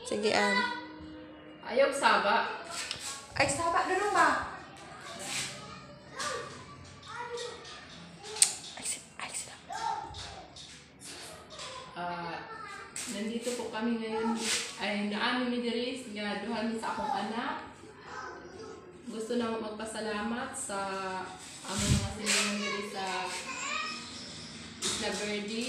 Sige, An. Ayaw saba. Ay, saba na lang ba? Ay, sila. Nandito po kami ngayon. Ay, naano ni Dries nga duhan sa akong anak. Gusto na magpasalamat sa among mga sinulang diri sa Isla Verde,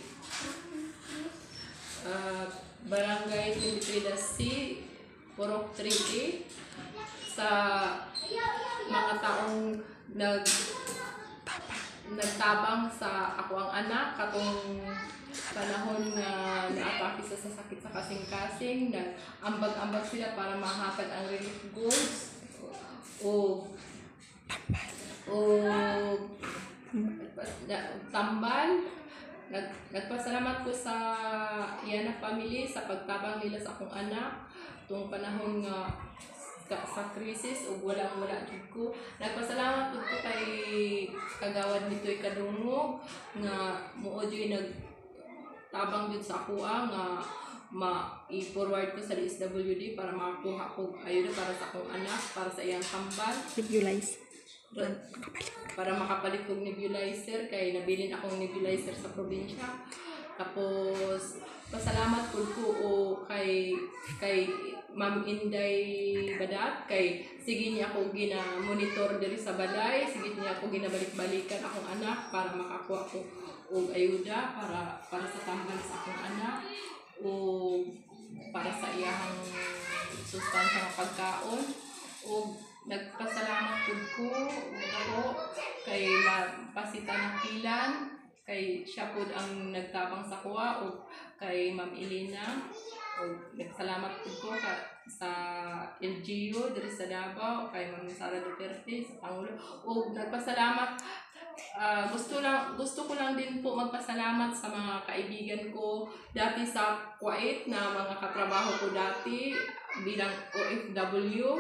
Barangay Trinidad, Purok 3A, sa mga taong nagtabang sa ako ang anak katong panahon na naatake sa sakit sa kasing-kasing, nag-ambag-ambag sila para mahatag ang relief goods o tambal. Nagpasalamat ko sa Yana family sa pagtabang nila sa akong anak tung panahon nga sa krisis o wala jud ko. Nagpasalamat ko kay kagawad nito'y kadungog nga muo jud nagtabang jud sa ako nga i-forward ko sa DSWD para makakuha ko ayuda para sa akong anak, para sa iyang tambal. Nebulize. Para makapalit kong nebulizer kay nabilin akong nebulizer sa probinsya. Tapos pasalamat ko kay Ma'am Inday Badat kay sige niya ako gina-monitor diri sa balay, sige niya ako ginabalik-balikan akong anak para makakuha ko og ayuda para sa tambal sa akong anak o para sa iyang sustansya ng pagkaon. O nagpasalamat ko kay Pasita ng Kilan kay siya po ang nagtabang sa kuha o kay Ma'am Elena. O nagsalamat ko sa LGU diri sa Davao kay Ma'am Sara Duterte sa Pangulo. O nagpasalamat gusto ko lang din po magpasalamat sa mga kaibigan ko dati sa Kuwait na mga katrabaho ko dati bilang OFW.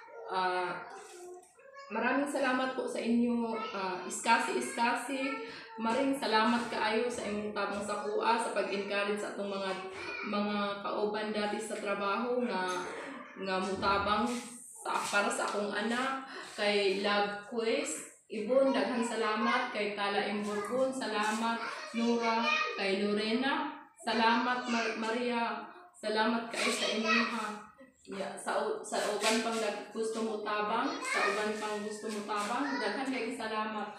Maraming salamat po sa inyo, iskasi. Maring salamat kaayo sa inyong tabang sa kuha sa pag-encourage sa atong mga kauban dati sa trabaho nga mutabang para sa akong anak kay Love Quest Ibon, daghang salamat kay Tala Imburgon, salamat Nora, kay Lorena, salamat Maria, salamat kay sa inyo ha. Yeah, sa uban pang gusto mo tabang, daghan kay salamat.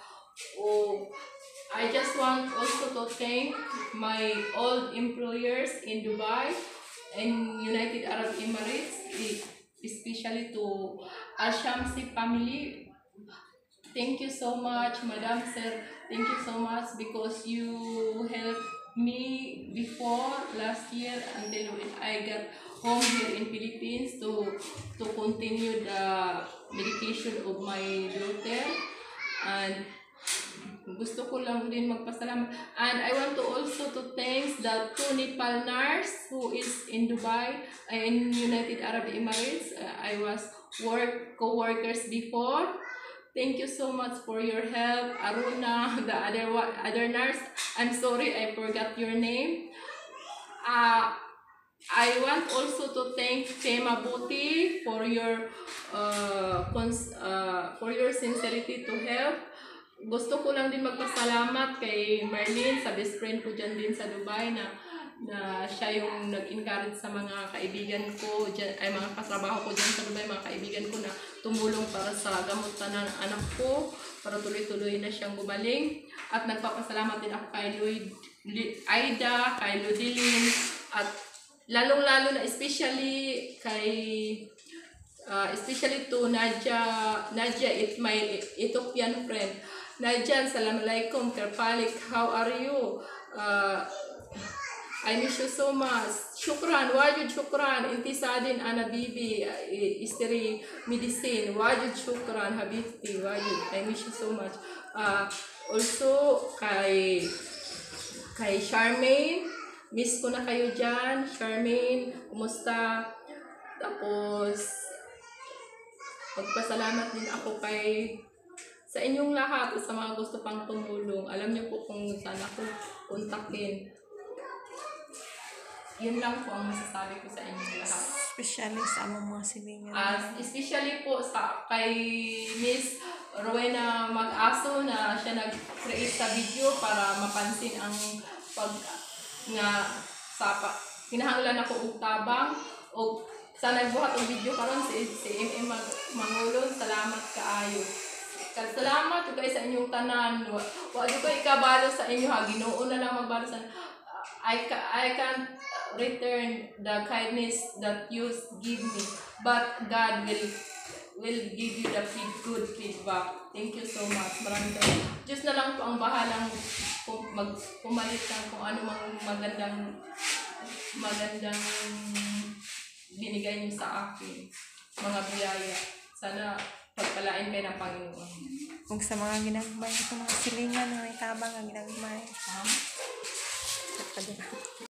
I just want also to thank my old employers in Dubai and United Arab Emirates, especially to Al-Shamsi family. Thank you so much, Madam Sir. Thank you so much because you helped me before last year until I got home here in Philippines to continue the medication of my daughter. And gusto ko lang din magpasalamat. And I want to also to thank the 2 Nepal nurse who is in Dubai, in United Arab Emirates. I was co-workers before. Thank you so much for your help, Aruna, the other nurse. I'm sorry I forgot your name. I want also to thank Fema Buti for your sincerity to help. Gusto ko lang din magpasalamat kay Marlene, sa best friend ko dyan din sa Dubai na siya yung nag-encourage sa mga kaibigan ko dyan, ay mga katrabaho ko dyan sa Dubai, mga kaibigan ko na tumulong para sa gamutan ng anak ko para tuloy-tuloy na siyang gumaling. At nagpapasalamat din ako kay Aida, kay Ludilin, at lalong-lalo na especially to Nadia, it's my Ethiopian friend. Nadia, assalamualaikum, Kerpalik, how are you? I miss you so much. Shukran, wajud shukran. Inti sadin ana bibi istri medicine. Wajud shukran habibti, wajud. I miss you so much. Also kay Charmaine, miss ko na kayo dyan. Charmaine, kumusta? Tapos magpasalamat din ako sa inyong lahat sa mga gusto pang tumulong. Alam niyo po kung saan ako kontakin. yun lang po ang masasabi ko sa inyo lahat. Especially sa among mga silingan. Especially po sa kay Miss Rowena Mag-aso na siya nag-create sa video para mapansin ang pag nga kinahanglan ako og tabang o sa nagbuhat og video karon si MM Mangulon. Salamat kaayo. Salamat ug kay sa inyong tanan. Wa jud ko ikabalo sa inyo ha. Ginoo na lang magbalo sa I can't return the kindness that you give me, but God will give you the good feedback. Thank you so much. Maraming salamat. Diyos na lang po ang bahalang pumalit ng kung ano mang magandang binigay niyo sa akin. Mga biyaya. Sana pagpalain kayo ng Panginoon. Kung sa mga ginagmay, sa mga silingan na may tabang ang ginagmay.